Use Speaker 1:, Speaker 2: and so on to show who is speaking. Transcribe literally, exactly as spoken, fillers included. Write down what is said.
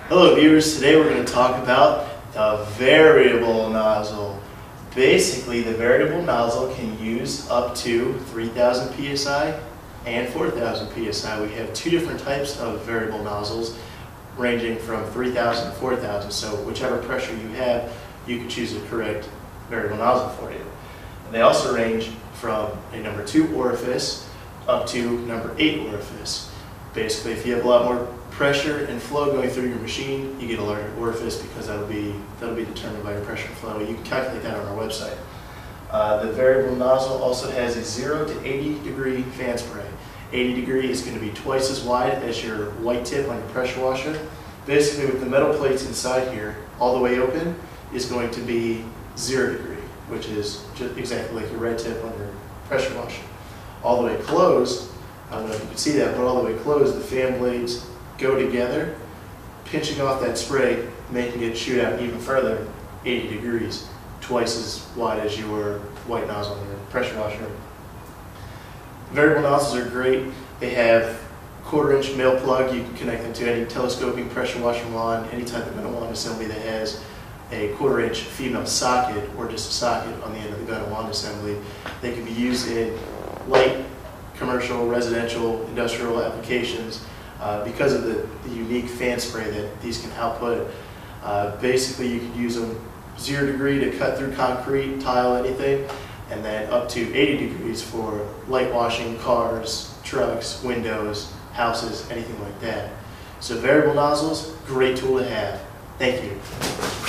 Speaker 1: Hello viewers, today we're going to talk about the variable nozzle. Basically, the variable nozzle can use up to three thousand P S I and four thousand P S I. We have two different types of variable nozzles ranging from three thousand to four thousand, so whichever pressure you have, you can choose the correct variable nozzle for you. And they also range from a number two orifice up to number eight orifice. Basically, if you have a lot more pressure and flow going through your machine, you get a larger orifice because that'll be that'll be determined by your pressure and flow. You can calculate that on our website. Uh, the variable nozzle also has a zero to eighty degree fan spray. eighty degree is going to be twice as wide as your white tip on your pressure washer. Basically, with the metal plates inside here, all the way open is going to be zero degree, which is just exactly like your red tip on your pressure washer. All the way closed, I don't know if you can see that, but all the way closed, the fan blades go together, pinching off that spray, making it shoot out even further, eighty degrees, twice as wide as your white nozzle on your pressure washer. Variable nozzles are great. They have quarter inch male plug. You can connect them to any telescoping pressure washer wand, any type of metal wand assembly that has a quarter inch female socket or just a socket on the end of the gun and wand assembly. They can be used in light commercial, residential, industrial applications uh, because of the, the unique fan spray that these can output. Uh, basically, you can use them zero degree to cut through concrete, tile, anything, and then up to eighty degrees for light washing cars, trucks, windows, houses, anything like that. So variable nozzles, great tool to have. Thank you.